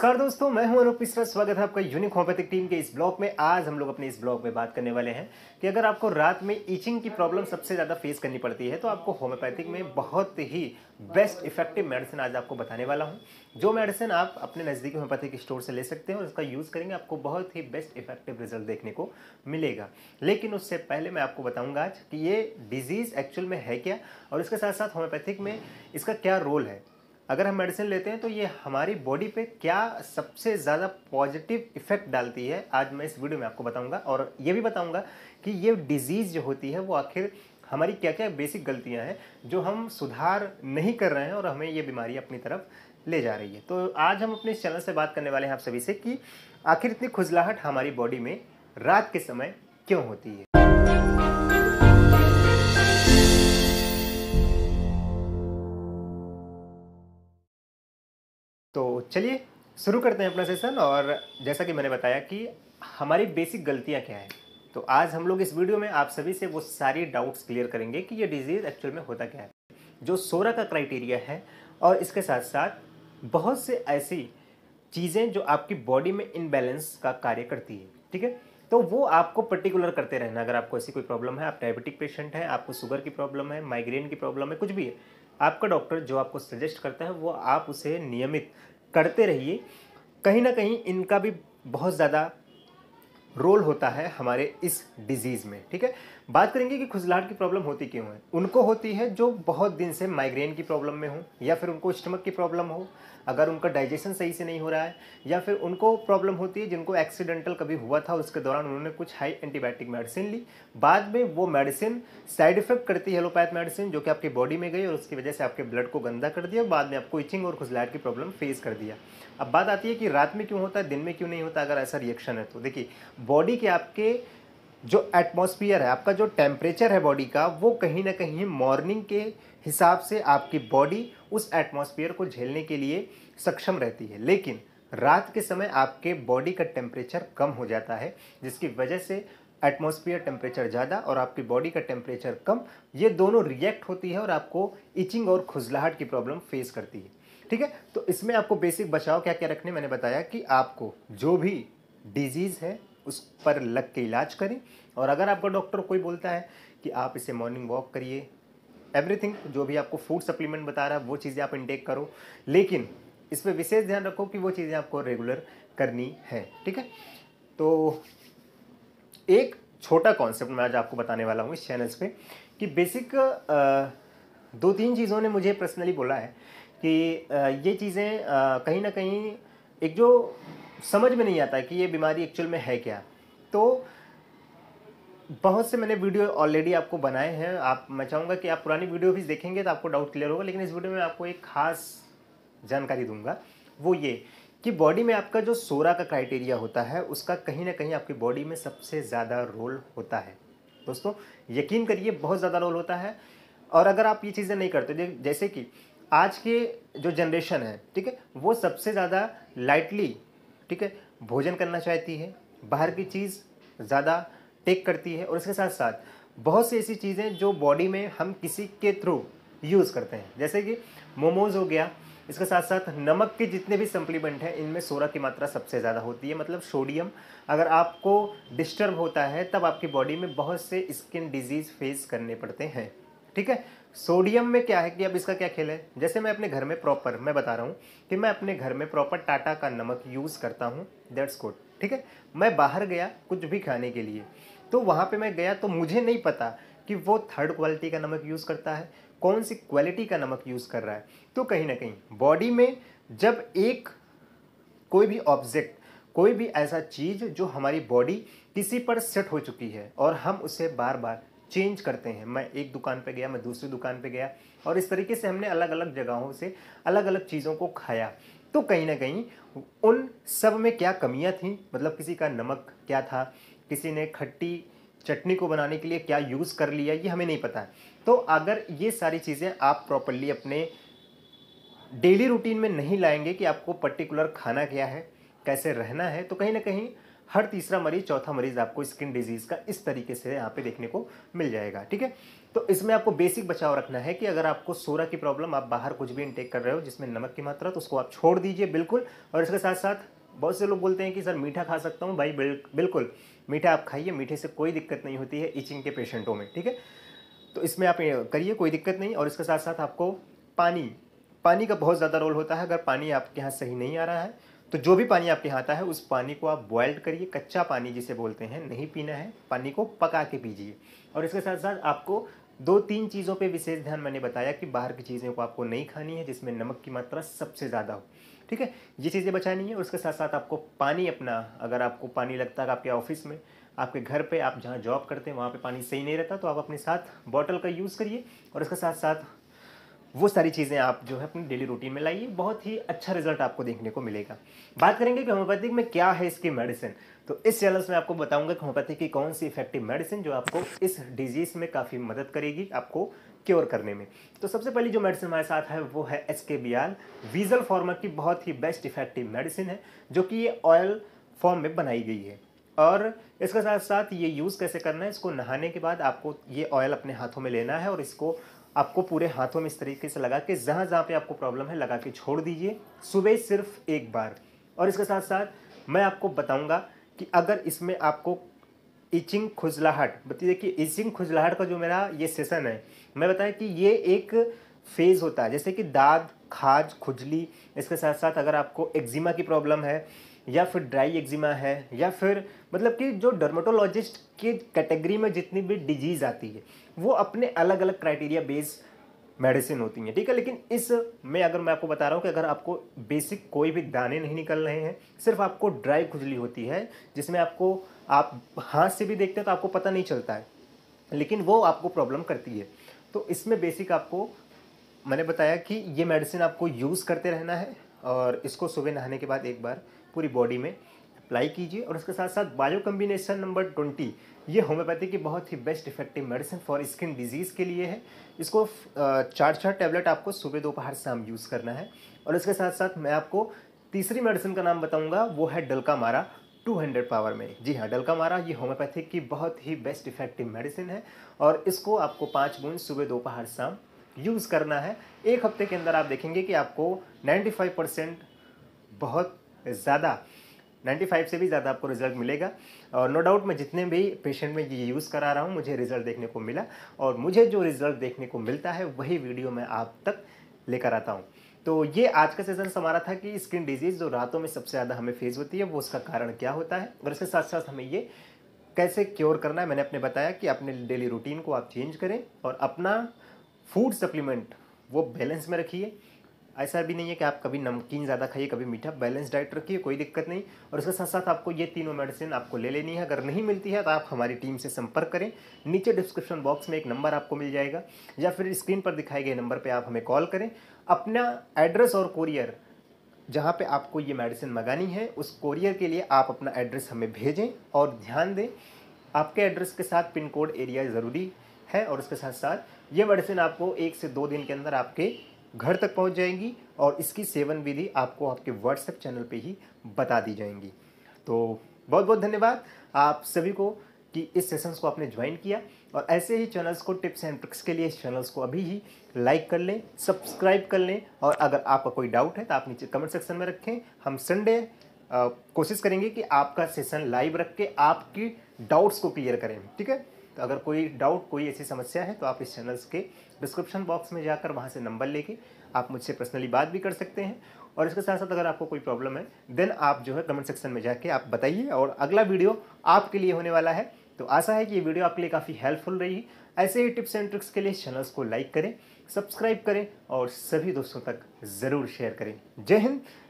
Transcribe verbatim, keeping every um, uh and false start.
नमस्कार दोस्तों, मैं हूं अनूप मिश्रा। स्वागत है आपका यूनिक होम्योपैथिक टीम के इस ब्लॉग में। आज हम लोग अपने इस ब्लॉग में बात करने वाले हैं कि अगर आपको रात में ईचिंग की प्रॉब्लम सबसे ज़्यादा फेस करनी पड़ती है तो आपको होम्योपैथिक में बहुत ही बेस्ट इफेक्टिव मेडिसिन आज आपको बताने वाला हूं। जो मेडिसिन आप अपने नज़दीकी होम्योपैथिक स्टोर से ले सकते हैं और उसका यूज़ करेंगे, आपको बहुत ही बेस्ट इफेक्टिव रिजल्ट देखने को मिलेगा। लेकिन उससे पहले मैं आपको बताऊँगा आज कि ये डिजीज़ एक्चुअल में है क्या और इसके साथ साथ होम्योपैथिक में इसका क्या रोल है। अगर हम मेडिसिन लेते हैं तो ये हमारी बॉडी पे क्या सबसे ज़्यादा पॉजिटिव इफेक्ट डालती है, आज मैं इस वीडियो में आपको बताऊंगा। और ये भी बताऊंगा कि ये डिजीज़ जो होती है वो आखिर हमारी क्या क्या बेसिक गलतियां हैं जो हम सुधार नहीं कर रहे हैं और हमें ये बीमारी अपनी तरफ ले जा रही है। तो आज हम अपने इस चैनल से बात करने वाले हैं आप सभी से कि आखिर इतनी खुजलाहट हमारी बॉडी में रात के समय क्यों होती है। तो चलिए शुरू करते हैं अपना सेशन। और जैसा कि मैंने बताया कि हमारी बेसिक गलतियां क्या हैं, तो आज हम लोग इस वीडियो में आप सभी से वो सारी डाउट्स क्लियर करेंगे कि ये डिजीज़ एक्चुअल में होता क्या है, जो सोरा का क्राइटेरिया है, और इसके साथ साथ बहुत से ऐसी चीज़ें जो आपकी बॉडी में इनबैलेंस का कार्य करती है। ठीक है, तो वो आपको पर्टिकुलर करते रहना। अगर आपको ऐसी कोई प्रॉब्लम है, आप डायबिटिक पेशेंट हैं, आपको शुगर की प्रॉब्लम है, माइग्रेन की प्रॉब्लम है, कुछ भी है, आपका डॉक्टर जो आपको सजेस्ट करता है वो आप उसे नियमित करते रहिए। कहीं ना कहीं इनका भी बहुत ज़्यादा रोल होता है हमारे इस डिजीज़ में। ठीक है, बात करेंगे कि खुजलाहट की प्रॉब्लम होती क्यों है। उनको होती है जो बहुत दिन से माइग्रेन की प्रॉब्लम में हो, या फिर उनको स्टमक की प्रॉब्लम हो, अगर उनका डाइजेशन सही से नहीं हो रहा है, या फिर उनको प्रॉब्लम होती है जिनको एक्सीडेंटल कभी हुआ था, उसके दौरान उन्होंने कुछ हाई एंटीबायोटिक मेडिसिन ली, बाद में वो मेडिसिन साइड इफेक्ट करती है एलोपैथ मेडिसिन, जो कि आपकी बॉडी में गई और उसकी वजह से आपके ब्लड को गंदा कर दिया, बाद में आपको इचिंग और खुजलाहट की प्रॉब्लम फेस कर दिया। अब बात आती है कि रात में क्यों होता है, दिन में क्यों नहीं होता। अगर ऐसा रिएक्शन है तो देखिए, बॉडी के आपके जो एटमॉस्फेयर है, आपका जो टेम्परेचर है बॉडी का, वो कहीं ना कहीं मॉर्निंग के हिसाब से आपकी बॉडी उस एटमॉस्फेयर को झेलने के लिए सक्षम रहती है। लेकिन रात के समय आपके बॉडी का टेम्परेचर कम हो जाता है, जिसकी वजह से एटमॉस्फेयर टेम्परेचर ज़्यादा और आपकी बॉडी का टेम्परेचर कम, ये दोनों रिएक्ट होती है और आपको इचिंग और खुजलाहट की प्रॉब्लम फेस करती है। ठीक है, तो इसमें आपको बेसिक बचाव क्या क्या रखने, मैंने बताया कि आपको जो भी डिजीज़ है उस पर लग के इलाज करें। और अगर आपका डॉक्टर कोई बोलता है कि आप इसे मॉर्निंग वॉक करिए, एवरीथिंग जो भी आपको फूड सप्लीमेंट बता रहा है वो चीज़ें आप इनटेक करो, लेकिन इस पर विशेष ध्यान रखो कि वो चीज़ें आपको रेगुलर करनी है। ठीक है, तो एक छोटा कॉन्सेप्ट मैं आज आपको बताने वाला हूँ इस चैनल्स पे कि बेसिक दो तीन चीज़ों ने मुझे पर्सनली बोला है कि ये चीज़ें कहीं ना कहीं एक जो समझ में नहीं आता कि ये बीमारी एक्चुअल में है क्या। तो बहुत से मैंने वीडियो ऑलरेडी आपको बनाए हैं, आप मैं चाहूँगा कि आप पुरानी वीडियो भी देखेंगे तो आपको डाउट क्लियर होगा। लेकिन इस वीडियो में आपको एक खास जानकारी दूंगा, वो ये कि बॉडी में आपका जो सोरा का क्राइटेरिया होता है उसका कहीं ना कहीं आपकी बॉडी में सबसे ज़्यादा रोल होता है। दोस्तों यकीन करिए, बहुत ज़्यादा रोल होता है। और अगर आप ये चीज़ें नहीं करते, जैसे कि आज के जो जनरेशन है, ठीक है, वो सबसे ज़्यादा लाइटली, ठीक है, भोजन करना चाहती है, बाहर की चीज़ ज़्यादा टेक करती है, और इसके साथ साथ बहुत सी ऐसी चीज़ें जो बॉडी में हम किसी के थ्रू यूज़ करते हैं, जैसे कि मोमोज़ हो गया। इसके साथ साथ नमक के जितने भी सप्लीमेंट हैं इनमें सोरा की मात्रा सबसे ज़्यादा होती है, मतलब सोडियम। अगर आपको डिस्टर्ब होता है तब आपकी बॉडी में बहुत से स्किन डिजीज़ फेस करने पड़ते हैं। ठीक है, सोडियम में क्या है कि अब इसका क्या खेल है, जैसे मैं अपने घर में प्रॉपर मैं बता रहा हूँ कि मैं अपने घर में प्रॉपर टाटा का नमक यूज़ करता हूँ, दैट्स गुड। ठीक है, मैं बाहर गया कुछ भी खाने के लिए, तो वहाँ पे मैं गया तो मुझे नहीं पता कि वो थर्ड क्वालिटी का नमक यूज़ करता है, कौन सी क्वालिटी का नमक यूज़ कर रहा है। तो कहीं ना कहीं बॉडी में जब एक कोई भी ऑब्जेक्ट, कोई भी ऐसा चीज़ जो हमारी बॉडी किसी पर सेट हो चुकी है और हम उसे बार बार चेंज करते हैं, मैं एक दुकान पे गया, मैं दूसरी दुकान पे गया, और इस तरीके से हमने अलग अलग जगहों से अलग अलग चीज़ों को खाया, तो कहीं ना कहीं उन सब में क्या कमियां थी, मतलब किसी का नमक क्या था, किसी ने खट्टी चटनी को बनाने के लिए क्या यूज़ कर लिया, ये हमें नहीं पता है। तो अगर ये सारी चीज़ें आप प्रॉपरली अपने डेली रूटीन में नहीं लाएंगे कि आपको पर्टिकुलर खाना क्या है, कैसे रहना है, तो कहीं ना कहीं हर तीसरा मरीज चौथा मरीज आपको स्किन डिजीज़ का इस तरीके से यहाँ पे देखने को मिल जाएगा। ठीक है, तो इसमें आपको बेसिक बचाव रखना है कि अगर आपको सोरा की प्रॉब्लम, आप बाहर कुछ भी इनटेक कर रहे हो जिसमें नमक की मात्रा, तो उसको आप छोड़ दीजिए बिल्कुल। और इसके साथ साथ बहुत से लोग बोलते हैं कि सर मीठा खा सकता हूँ, भाई बिल्कुल मीठा आप खाइए, मीठे से कोई दिक्कत नहीं होती है इचिंग के पेशेंटों में। ठीक है, तो इसमें आप करिए, कोई दिक्कत नहीं। और इसके साथ साथ आपको पानी पानी का बहुत ज़्यादा रोल होता है। अगर पानी आपके यहाँ सही नहीं आ रहा है तो जो भी पानी आपके यहाँ आता है उस पानी को आप बॉइल्ड करिए, कच्चा पानी जिसे बोलते हैं नहीं पीना है, पानी को पका के पीजिए। और इसके साथ साथ आपको दो तीन चीज़ों पे विशेष ध्यान, मैंने बताया कि बाहर की चीज़ों को आपको नहीं खानी है जिसमें नमक की मात्रा सबसे ज़्यादा हो। ठीक है, ये चीज़ें बचानी है। और उसके साथ साथ आपको पानी अपना, अगर आपको पानी लगता है आपके ऑफिस में, आपके घर पे, आप जहाँ जॉब करते हैं वहाँ पे पानी सही नहीं रहता, तो आप अपने साथ बॉटल का यूज़ करिए। और इसके साथ साथ वो सारी चीज़ें आप जो है अपनी डेली रूटीन में लाइए, बहुत ही अच्छा रिजल्ट आपको देखने को मिलेगा। बात करेंगे कि होम्योपैथिक में क्या है इसकी मेडिसिन, तो इस चैनल में आपको बताऊंगा कि होम्योपैथिक की कौन सी इफेक्टिव मेडिसिन जो आपको इस डिजीज़ में काफ़ी मदद करेगी आपको क्योर करने में। तो सबसे पहली जो मेडिसिन हमारे साथ है वो है एस्केबियाल, वीजल फॉर्मा की बहुत ही बेस्ट इफेक्टिव मेडिसिन है, जो कि ये ऑयल फॉर्म में बनाई गई है। और इसके साथ साथ ये यूज़ कैसे करना है, इसको नहाने के बाद आपको ये ऑयल अपने हाथों में लेना है और इसको आपको पूरे हाथों में इस तरीके से लगा के जहाँ जहाँ पे आपको प्रॉब्लम है लगा के छोड़ दीजिए, सुबह सिर्फ एक बार। और इसके साथ साथ मैं आपको बताऊंगा कि अगर इसमें आपको इचिंग खुजलाहट, बताइए कि इचिंग खुजलाहट का जो मेरा ये सेशन है, मैं बताया कि ये एक फेज़ होता है, जैसे कि दाद, खाज, खुजली। इसके साथ साथ अगर आपको एक्जिमा की प्रॉब्लम है या फिर ड्राई एक्जिमा है या फिर मतलब कि जो डर्मेटोलॉजिस्ट की कैटेगरी में जितनी भी डिजीज़ आती है वो अपने अलग अलग क्राइटेरिया बेस मेडिसिन होती हैं। ठीक है, लेकिन इस में अगर मैं आपको बता रहा हूँ कि अगर आपको बेसिक कोई भी दाने नहीं निकल रहे हैं, सिर्फ आपको ड्राई खुजली होती है जिसमें आपको, आप हाथ से भी देखते हैं तो आपको पता नहीं चलता है, लेकिन वो आपको प्रॉब्लम करती है, तो इसमें बेसिक आपको मैंने बताया कि ये मेडिसिन आपको यूज़ करते रहना है। और इसको सुबह नहाने के बाद एक बार पूरी बॉडी में अप्लाई कीजिए। और उसके साथ साथ बायो कम्बिनेशन नंबर ट्वेंटी, ये होम्योपैथी की बहुत ही best effective medicine for skin disease के लिए है। इसको चार चार टैबलेट आपको सुबह दोपहर शाम यूज़ करना है। और इसके साथ साथ मैं आपको तीसरी मेडिसिन का नाम बताऊंगा, वो है डल्कामारा टू हंड्रेड पावर में। जी हाँ, डल्कामारा ये होम्योपैथिक की बहुत ही बेस्ट इफेक्टिव मेडिसिन है और इसको आपको पाँच बूंद सुबह दोपहर शाम यूज़ करना है। एक हफ्ते के अंदर आप देखेंगे कि आपको पचानवे परसेंट, बहुत ज़्यादा पचानवे से भी ज़्यादा आपको रिजल्ट मिलेगा। और नो डाउट मैं जितने भी पेशेंट में ये यूज़ करा रहा हूँ मुझे रिजल्ट देखने को मिला, और मुझे जो रिजल्ट देखने को मिलता है वही वीडियो मैं आप तक लेकर आता हूँ। तो ये आज का सेशन हमारा था कि स्किन डिजीज़ जो रातों में सबसे ज़्यादा हमें फेस होती है वो उसका कारण क्या होता है, और इसके साथ साथ हमें ये कैसे क्योर करना है। मैंने अपने बताया कि अपने डेली रूटीन को आप चेंज करें और अपना फूड सप्लीमेंट वो बैलेंस में रखिए। ऐसा भी नहीं है कि आप कभी नमकीन ज़्यादा खाइए कभी मीठा, बैलेंस डाइट रखिए, कोई दिक्कत नहीं। और इसके साथ साथ आपको ये तीनों मेडिसिन आपको ले लेनी है। अगर नहीं मिलती है तो आप हमारी टीम से संपर्क करें, नीचे डिस्क्रिप्शन बॉक्स में एक नंबर आपको मिल जाएगा या फिर स्क्रीन पर दिखाए गए नंबर पर आप हमें कॉल करें। अपना एड्रेस और कोरियर जहाँ पे आपको ये मेडिसिन मंगानी है उस कोरियर के लिए आप अपना एड्रेस हमें भेजें, और ध्यान दें आपके एड्रेस के साथ पिन कोड एरिया ज़रूरी है। और इसके साथ साथ ये मेडिसिन आपको एक से दो दिन के अंदर आपके घर तक पहुंच जाएंगी और इसकी सेवन विधि आपको आपके व्हाट्सएप चैनल पे ही बता दी जाएंगी। तो बहुत बहुत धन्यवाद आप सभी को कि इस सेशंस को आपने ज्वाइन किया, और ऐसे ही चैनल्स को टिप्स एंड ट्रिक्स के लिए इस चैनल्स को अभी ही लाइक कर लें, सब्सक्राइब कर लें, और अगर आपका कोई डाउट है तो आप नीचे कमेंट सेक्शन में रखें। हम संडे कोशिश करेंगे कि आपका सेशन लाइव रख के आपकी डाउट्स को क्लियर करें। ठीक है, तो अगर कोई डाउट, कोई ऐसी समस्या है तो आप इस चैनल्स के डिस्क्रिप्शन बॉक्स में जाकर वहाँ से नंबर लेके आप मुझसे पर्सनली बात भी कर सकते हैं। और इसके साथ साथ अगर आपको कोई प्रॉब्लम है देन आप जो है कमेंट सेक्शन में जाके आप बताइए, और अगला वीडियो आपके लिए होने वाला है। तो आशा है कि ये वीडियो आपके लिए काफ़ी हेल्पफुल रही। ऐसे ही टिप्स एंड ट्रिक्स के लिए चैनल्स को लाइक करें, सब्सक्राइब करें और सभी दोस्तों तक ज़रूर शेयर करें। जय हिंद,